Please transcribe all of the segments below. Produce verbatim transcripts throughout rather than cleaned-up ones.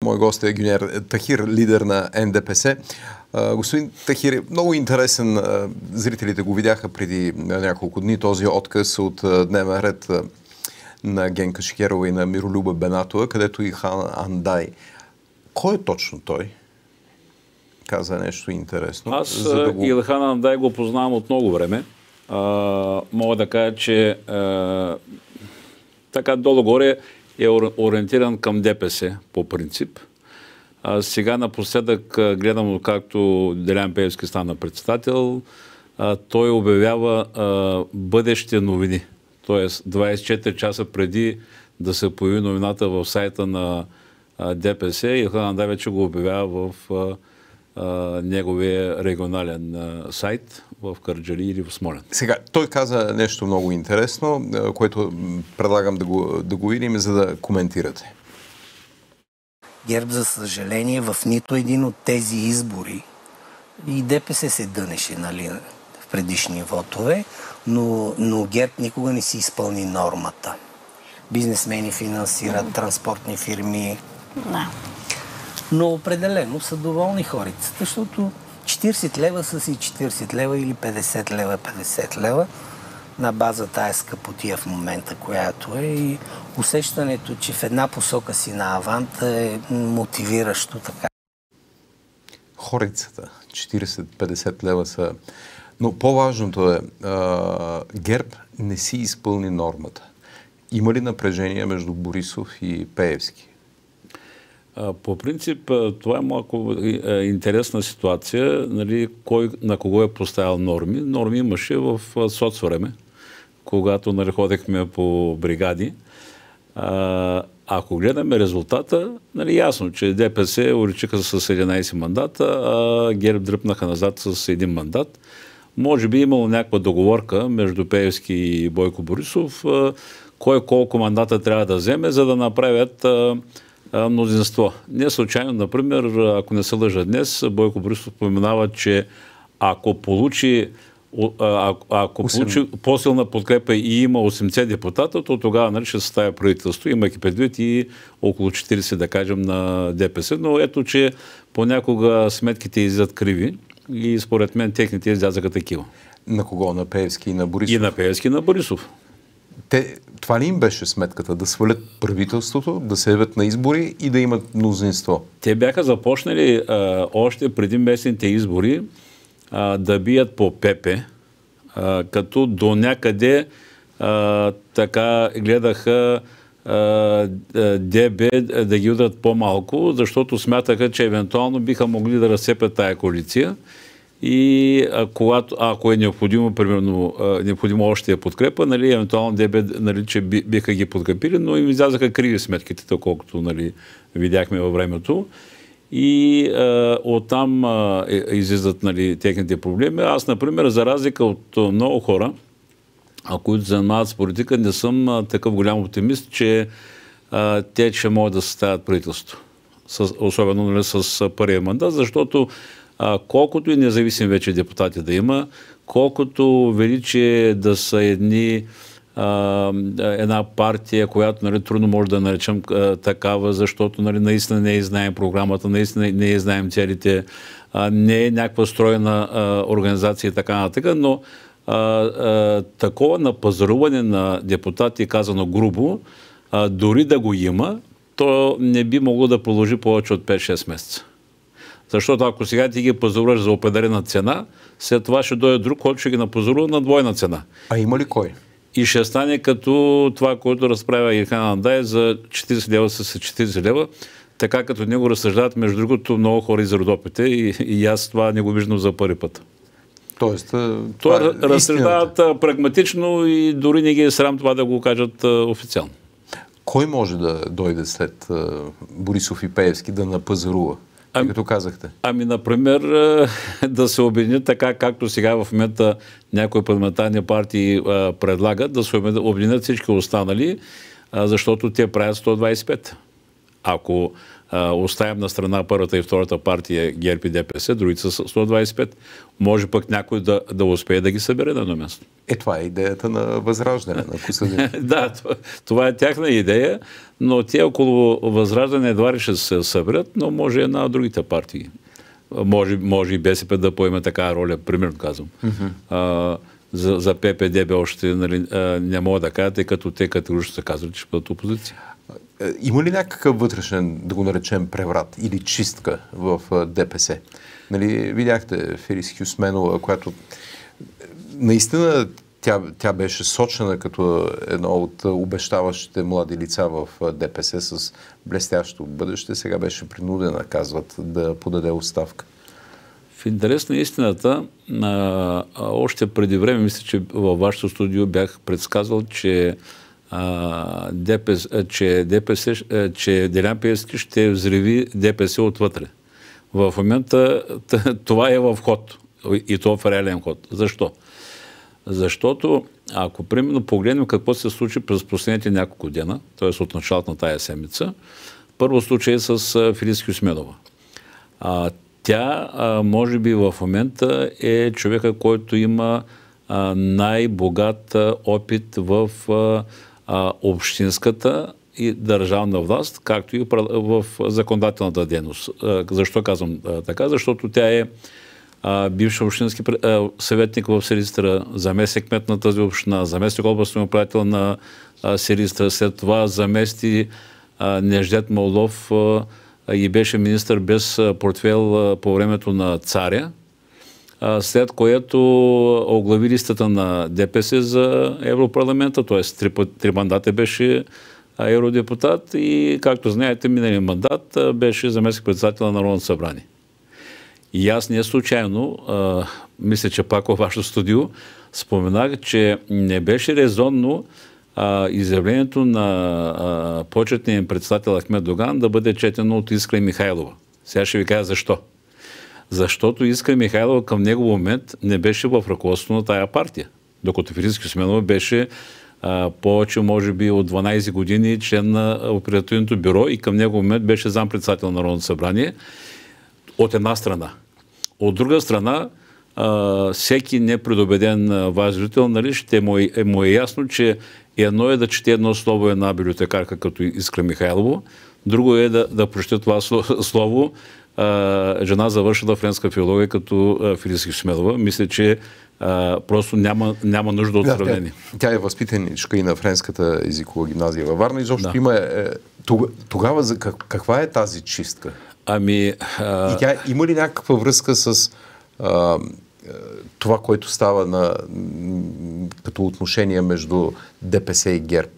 Мой гост е Гюнер Тахир, лидер на Ен Де Пе Се. Господин Тахир, много интересен. Зрителите го видяха преди няколко дни. Този отказ от дневен ред на Генка Шикерова и на Миролюба Бенатова, където и Хан Андай. Кой е точно той? Каза нещо интересно. Аз за да го... Илхан Андай го познавам от много време. А, мога да кажа, че а, така долу-горе е ориентиран към Де Пе Се по принцип. А, сега напоследък гледам както Делян Пеевски стана председател, а, той обявява а, бъдещите новини. Тоест двайсет и четири часа преди да се появи новината в сайта на а, Де Пе Се, Илхан Андай вече го обявява в а, Uh, неговия регионален uh, сайт в Кърджали или в Смолян. Сега, той каза нещо много интересно, което предлагам да го, да го видим, за да коментирате. ГЕРБ, за съжаление, в нито един от тези избори и Де Пе Се се дънеше, нали, в предишни вотове, но, но ГЕРБ никога не си изпълни нормата. Бизнесмени финансират, транспортни фирми. Да. Но определено са доволни хорицата, защото четирийсет лева са си четирийсет лева или петдесет лева, петдесет лева на база тая скъпотия в момента, която е, и усещането, че в една посока си на аванта е мотивиращо така. Хорицата, четирийсет-петдесет лева са... Но по-важното е, а, ГЕРБ не си изпълни нормата. Има ли напрежение между Борисов и Пеевски? По принцип, това е малко интересна ситуация. Нали, кой на кого е поставил норми. Норми имаше в соцвреме, когато нали, ходехме по бригади. А, ако гледаме резултата, нали, ясно, че Де Пе Се уличиха с единайсет мандата, а ГЕРБ дръпнаха назад с един мандат. Може би имало някаква договорка между Пеевски и Бойко Борисов, кой колко мандата трябва да вземе, за да направят мнозинство. Не случайно, например, ако не се лъжа днес, Бойко Борисов споменава, че ако получи, а, ако получи по-силна подкрепа и има осемдесет депутата, то тогава нали, ще съставя правителство, имайки предвид и около четирийсет, да кажем, на Де Пе Се. Но ето, че понякога сметките излизат криви и според мен техните излязаха такива. На кого? На Пеевски и на Борисов? И на Пеевски и на Борисов. Те, това ли им беше сметката? Да свалят правителството, да се явят на избори и да имат мнозинство? Те бяха започнали а, още преди местните избори а, да бият по Пе Пе, а, като до някъде а, така гледаха Де Бе да ги удрят по-малко, защото смятаха, че евентуално биха могли да разцепят тая коалиция. И а, когато, ако е необходимо, примерно, а, необходимо още е подкрепа, нали, евентуално Де Бе, нали, че би, биха ги подкрепили, но им излязаха криви сметките, колкото нали, видяхме във времето. И а, оттам а, излизат нали, техните проблеми. Аз, например, за разлика от много хора, а, които занимават с политика, не съм а, такъв голям оптимист, че а, те ще могат да съставят правителство. С, особено нали, с първия мандат, защото А, колкото и независими вече депутати да има, колкото величие да са едни, а, една партия, която нали, трудно може да наречем а, такава, защото нали, наистина не знаем програмата, наистина не знаем целите, а, не е някаква стройна а, организация и така нататък, но а, а, такова напазаруване на депутати, казано грубо, а, дори да го има, то не би могло да продължи повече от пет-шест месеца. Защото ако сега ти ги пазаруваш за определена цена, след това ще дойде друг, който ще ги напазарува на двойна цена. А има ли кой? И ще стане като това, което разправя Илхан Андай за четирийсет лева с четирийсет лева, така като него разсъждават, между другото, много хора из Родопите и, и аз това не го виждам за първи път. Тоест, това е разсъждават прагматично и дори не ги е срам това да го кажат официално. Кой може да дойде след Борисов и Пеевски да напазарува? Ами, като казахте. Ами, например, да се обединят така, както сега в момента някои парламентарни партии а, предлагат, да се обединят всички останали, а, защото те правят сто двайсет и пет. Ако а, оставим на страна първата и втората партия ГЕРБ и ДПС, другите са сто двадесет и пет. Може пък някой да, да успее да ги събере на едно място. Е, това е идеята на Възраждане, на Костадин. Да, това, това е тяхна идея, но те около Възраждане едва ли ще се съберат, но може една от другите партии. Може, може и БСП да поеме такава роля, примерно казвам. Mm-hmm. А, за, за ППДБ още нали, а, не мога да кажа, тъй като те категорично се казват, че ще бъдат опозиция. Има ли някакъв вътрешен, да го наречем, преврат или чистка в ДПС? Нали, видяхте Фелис Хюсменова, която наистина тя, тя беше сочена като едно от обещаващите млади лица в ДПС с блестящо бъдеще. Сега беше принудена, казват, да подаде оставка. В интерес на истината, а, още преди време, мисля, че във вашето студио бях предсказал, че а, ДПС, че, ДПС, че Делян Пеевски ще взриви ДПС отвътре. В момента това е в ход. И то в реален ход. Защо? Защото, ако примерно погледнем какво се случи през последните няколко дена, т.е. от началото на тая седмица, първо случай е с Фелис Хюсменова. А, тя, а, може би в момента е човека, който има а, най-богат опит в а, а, общинската и държавна власт, както и в законодателната дейност. А, защо казвам а, така? Защото тя е а, бивш общински а, съветник в Силистра, заместник кмет на тази община, заместник областен управител на а, Силистра, след това замести а, Неждет Молдов а, и беше министър без портфел а, по времето на царя, а, след което оглави листата на ДПС за Европарламента, т.е. три, три мандата беше евродепутат и, както знаете, миналия мандат а, беше заместник-председател на Народното събрание. И аз не случайно, а, мисля, че пак във вашето студио, споменах, че не беше резонно а, изявлението на а, почетния председател Ахмед Доган да бъде четено от Искра Михайлова. Сега ще ви кажа защо. Защото Искра Михайлова към него момент не беше в ръководството на тая партия. Докато Фелис Хюсменова беше а, повече, може би, от дванадесет години член на оперативното бюро и към него момент беше зампредседател на Народното събрание. От една страна. От друга страна, а, всеки непредубеден ваш зрител, нали, ще му е, му е ясно, че едно е да чете едно слово една библиотекарка като Искра Михайлова, друго е да, да прочете това слово а, жена завършила френска филология като Фелис Хюсменова. Мисля, че а, просто няма, няма нужда от да, сравнение. Тя, тя е възпитаничка и на френската езикова гимназия във Варна. Изобщо Да. има... Е, тогава за, как, каква е тази чистка? Ами... А... И тя има ли някаква връзка с а, това, което става на, като отношение между ДПС и ГЕРБ?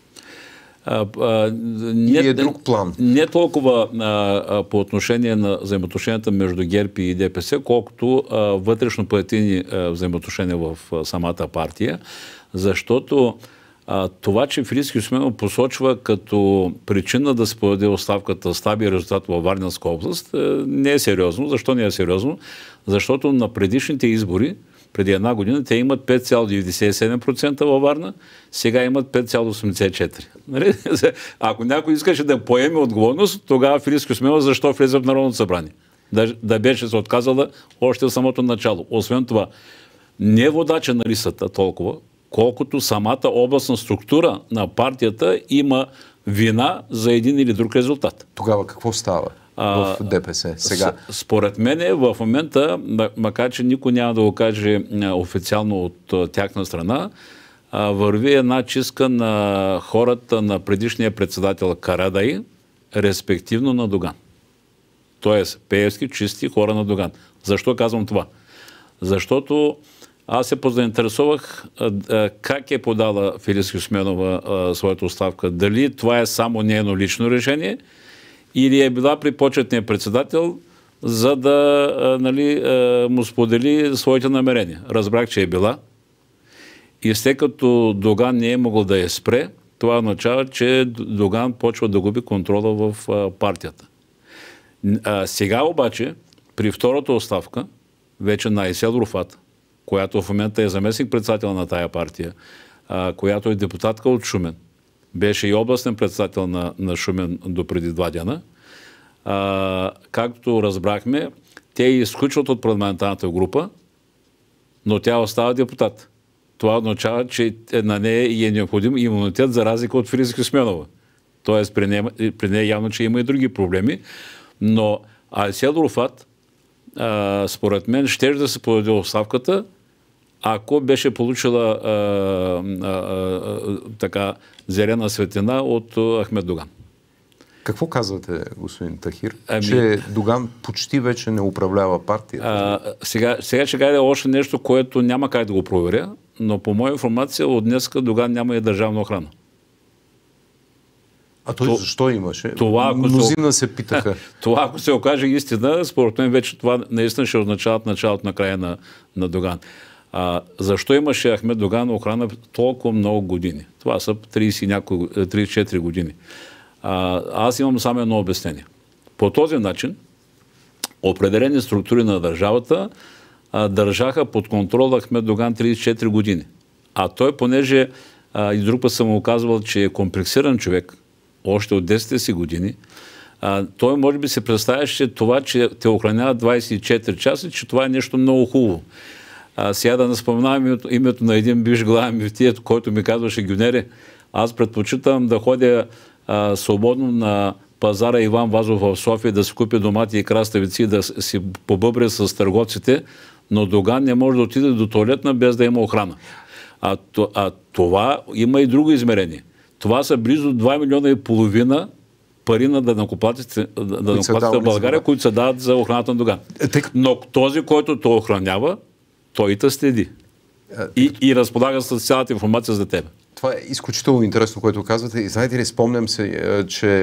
А, а, не, Или е друг план? Не толкова а, а, по отношение на взаимоотношенията между ГЕРБ и ДПС, колкото а, вътрешно-партийни взаимоотношения в а, самата партия, защото а, това, че Фелис Хюсменов посочва като причина да се подаде оставката слабия резултат във Варненска област, не е сериозно. Защо не е сериозно? Защото на предишните избори, преди една година, те имат пет цяло деветдесет и седем процента във Варна, сега имат пет цяло осемдесет и четири процента. Ако някой искаше да поеме отговорност, тогава Фелис Хюсменов защо влезе в Народното събрание? Да, да беше се отказала още в самото начало. Освен това, не е водача на листата толкова, колкото самата областна структура на партията има вина за един или друг резултат. Тогава какво става в ДПС сега? Според мен в момента, макар че никой няма да го каже официално от тяхна страна, върви една чистка на хората на предишния председател Карадай, респективно на Доган. Тоест, Пеевски чисти хора на Доган. Защо казвам това? Защото аз се позаинтересувах как е подала Фелис Хюсменова своята оставка. Дали това е само нейно лично решение или е била при почетния председател, за да нали, му сподели своите намерения. Разбрах, че е била. И след като Доган не е могъл да я спре, това означава, че Доган почва да губи контрола в партията. А сега обаче, при втората оставка, вече на Айсел Руфат, която в момента е заместник-председател на тая партия, а, която е депутатка от Шумен, беше и областен председател на, на Шумен до преди два дена, а, както разбрахме, те изключват от парламентарната група, но тя остава депутат. Това означава, че на нея е необходим имунитет за разлика от Филип Симеонова. Тоест при нея, при нея явно, че има и други проблеми, но Айсел Руфат, а, според мен, ще да се подаде оставката, ако беше получила а, а, а, така зелена светлина от Ахмед Доган. Какво казвате, господин Тахир? Ами... Че Доган почти вече не управлява партията? А, сега, сега ще кажа още нещо, което няма как да го проверя, но по моя информация от днеска Доган няма и държавна охрана. А той То, защо имаше? Това, ако Мнозина се питаха. Това, ако се окаже истина, според мен вече това наистина ще означава началото на края на, на Доган. А, защо имаше Ахмед Доган охрана толкова много години? Това са трийсет, няко, трийсет и четири години. А, аз имам само едно обяснение. По този начин определени структури на държавата а, държаха под контрол Ахмед Доган трийсет и четири години. А той, понеже а, и друг път съм му казвал, че е комплексиран човек, още от десетте си години, а, той може би се представяше това, че те охранява двайсет и четири часа, че това е нещо много хубаво. А, сега да не споменавам името, името на един бивш главен мюфтият, който ми казваше: Гюнере, аз предпочитам да ходя а, свободно на пазара Иван Вазов в София, да си купя домати и краставици, да си побъбря с търговците, но Доган не може да отиде до туалетна без да има охрана. А, а това има и друго измерение. Това са близо два милиона и половина пари на данъкоплатците в България, които се дават за охраната на Доган. Но този, който то охранява, той те следи. И, и разполага с цялата информация за теб. Това е изключително интересно, което казвате. И знаете ли, спомням се, че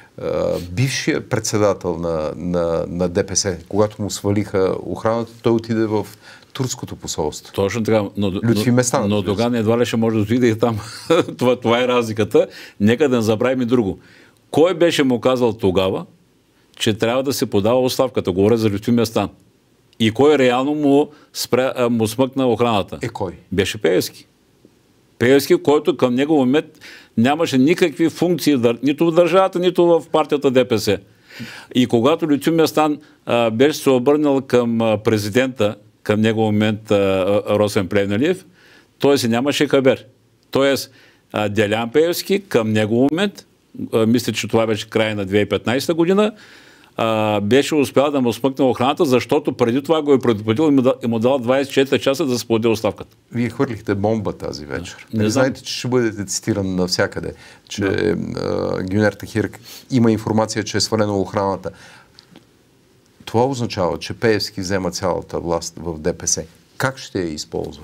бившият председател на, на, на ДПС, когато му свалиха охраната, той отиде в турското посолство. Точно така. Но, Лютви Местан. Но Доган едва ли ще може да отиде и там. това, това е разликата. Нека да не забравим и друго. Кой беше му казал тогава, че трябва да се подава оставката? Говоря за Лютви Местан. И кой реално му, спря, му смъкна охраната? Е, кой? Беше Пеевски. Пеевски, който към него момент нямаше никакви функции, нито в държавата, нито в партията ДПС. И когато Лютви Местан а, беше се обърнал към а, президента, към него момент а, Росен Плевнелиев, той си нямаше хабер. Тоест, а, Делян Пеевски към него момент, а, мисля, че това беше края на две хиляди и петнайсета година, а, беше успял да му смъкне охраната, защото преди това го е предупредил и му дал двайсет и четири часа да се подаде оставката. Вие хвърлихте бомба тази вечер. Не, не знаете, че ще бъдете цитиран навсякъде, че да. Гюнер Тахир има информация, че е свалена охраната. Това означава, че Пеевски взема цялата власт в ДПС. Как ще я използва?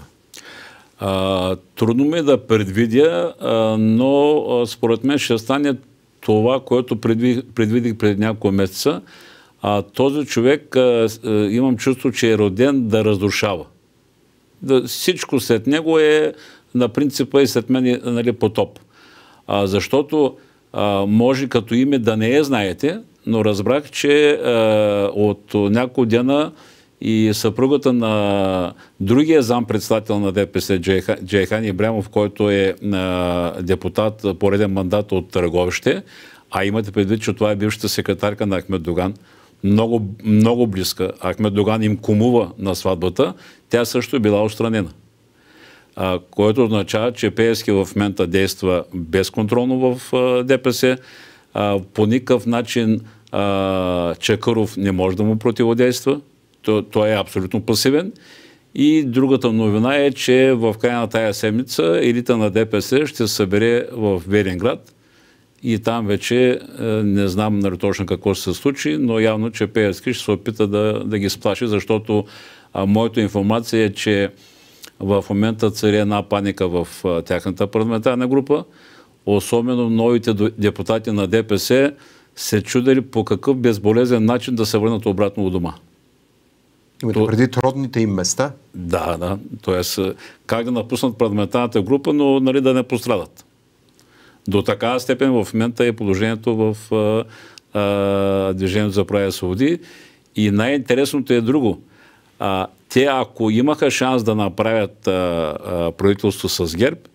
А, трудно ми е да предвидя, а, но а, според мен ще стане това, което предвидих, предвидих преди няколко месеца. А, този човек, а, а, имам чувство, че е роден да разрушава. Да, всичко след него е на принципа и след мен, нали, потоп. А, защото а, може като име да не я знаете, но разбрах, че а, от няколко дена и съпругата на другия зампредседател на ДПС, Джейхан Ибрямов, който е а, депутат, пореден мандат от Търговище, а имате предвид, че това е бившата секретарка на Ахмед Доган, много, много близка. Ахмед Доган им кумува на сватбата, тя също е била отстранена. А, което означава, че Пеевски в момента действа безконтролно в а, ДПС. А, по никакъв начин а, Чакъров не може да му противодейства. Той, той е абсолютно пасивен. И другата новина е, че в края на тая седмица елита на ДПС ще се събере в Велинград и там вече е, не знам нали, точно какво ще се случи, но явно, че Пеевски ще се опита да, да ги сплаши, защото а, моята информация е, че в момента цари една паника в а, тяхната парламентарна група. Особено новите депутати на ДПС се чудели по какъв безболезнен начин да се върнат обратно у дома. Имате преди родните им места? Да, да. Тоест, как да напуснат парламентарната група, но нали, да не пострадат. До такава степен в момента е положението в а, а, Движението за права и свободи. И най-интересното е друго. А, те, ако имаха шанс да направят а, а, правителство с ГЕРБ,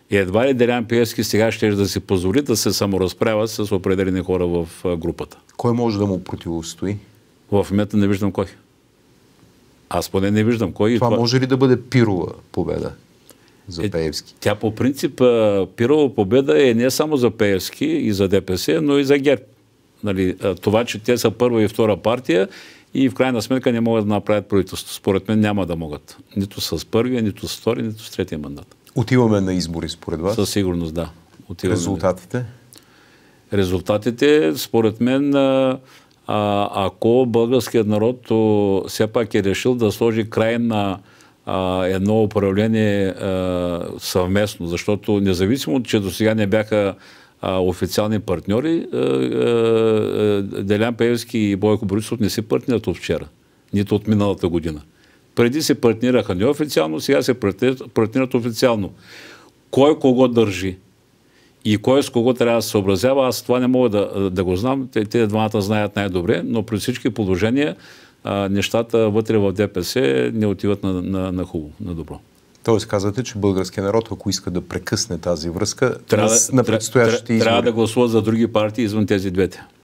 И едва ли Делян Пеевски сега ще да си позволи да се саморазправя с определени хора в групата. Кой може да му противостои? В момента не виждам кой. Аз поне не виждам кой. Това, това може ли да бъде пирова победа за е, Пеевски? Тя по принцип пирова победа е не само за Пеевски и за ДПС, но и за ГЕРБ. Нали, това, че те са първа и втора партия и в крайна сметка не могат да направят правителство. Според мен няма да могат. Нито с първия, нито с втория, нито с третия мандат. Отиваме на избори според вас? Със сигурност, да. Отиваме. Резултатите? Резултатите, според мен, а, ако българският народ то, все пак е решил да сложи край на а, едно управление а, съвместно, защото независимо, че до сега не бяха а, официални партньори, а, а, Делян Пеевски и Бойко Борисов не се партнират от вчера, нито от миналата година. Преди се партнираха неофициално, сега се партнират официално. Кой кого държи и кой с кого трябва да се съобразява, аз това не мога да, да го знам. Те, те двамата знаят най-добре, но при всички положения а, нещата вътре в ДПС не отиват на, на, на хубаво, на добро. Тоест казвате, че българският народ, ако иска да прекъсне тази връзка трябва, на, на предстоящите избори, трябва да гласува за други партии извън тези двете.